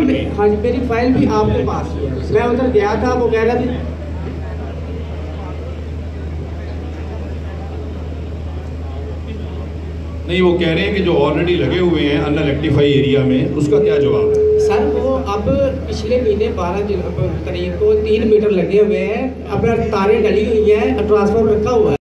हाँ जी, मेरी फाइल भी आपके पास ही है। मैं उधर गया था, वो कह रहा था नहीं, वो कह रहे हैं कि जो ऑलरेडी लगे हुए हैं अनइलेक्ट्रीफाई एरिया में, उसका क्या जवाब है? सर वो अब पिछले महीने 12 तारीख को 3 मीटर लगे हुए हैं, अब तारें डली हुई हैं, ट्रांसफार्मर रखा हुआ है।